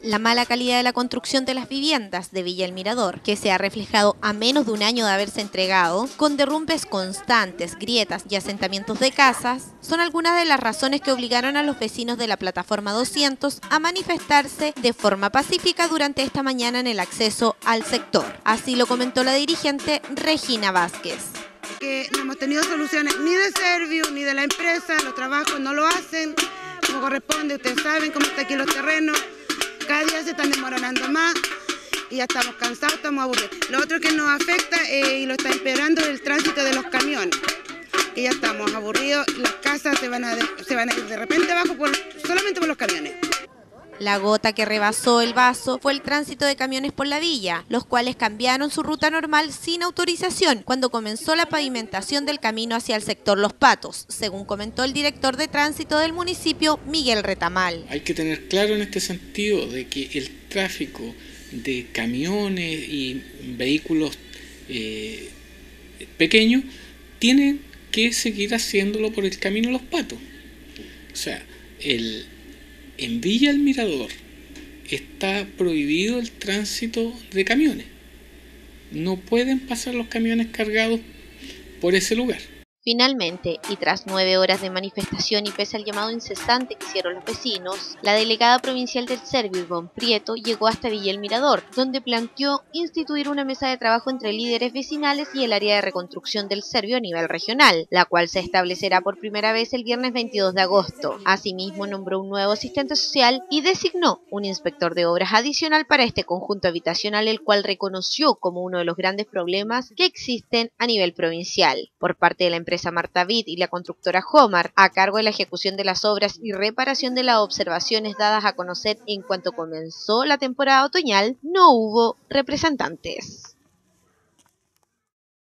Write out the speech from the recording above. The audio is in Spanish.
La mala calidad de la construcción de las viviendas de Villa El Mirador, que se ha reflejado a menos de un año de haberse entregado, con derrumbes constantes, grietas y asentamientos de casas, son algunas de las razones que obligaron a los vecinos de la plataforma 200 a manifestarse de forma pacífica durante esta mañana en el acceso al sector. Así lo comentó la dirigente Regina Vázquez. Que no hemos tenido soluciones ni de Serviu ni de la empresa, los trabajos no lo hacen como corresponde, ustedes saben cómo están aquí los terrenos. Cada día se están demorando más y ya estamos cansados, estamos aburridos. Lo otro que nos afecta y lo está empeorando es el tránsito de los camiones. Que ya estamos aburridos, las casas se van a ir de repente abajo solamente por los camiones. La gota que rebasó el vaso fue el tránsito de camiones por la villa, los cuales cambiaron su ruta normal sin autorización cuando comenzó la pavimentación del camino hacia el sector Los Patos, según comentó el director de tránsito del municipio, Miguel Retamal. Hay que tener claro en este sentido de que el tráfico de camiones y vehículos pequeños tienen que seguir haciéndolo por el camino Los Patos. O sea, en Villa El Mirador está prohibido el tránsito de camiones. No pueden pasar los camiones cargados por ese lugar. Finalmente, y tras 9 horas de manifestación y pese al llamado incesante que hicieron los vecinos, la delegada provincial del Serviu, Ivonne Prieto, llegó hasta Villa El Mirador, donde planteó instituir una mesa de trabajo entre líderes vecinales y el área de reconstrucción del Serviu a nivel regional, la cual se establecerá por primera vez el viernes 22 de agosto. Asimismo, nombró un nuevo asistente social y designó un inspector de obras adicional para este conjunto habitacional, el cual reconoció como uno de los grandes problemas que existen a nivel provincial. Por parte de la empresa Marta Vid y la constructora Homar, a cargo de la ejecución de las obras y reparación de las observaciones dadas a conocer en cuanto comenzó la temporada otoñal, no hubo representantes.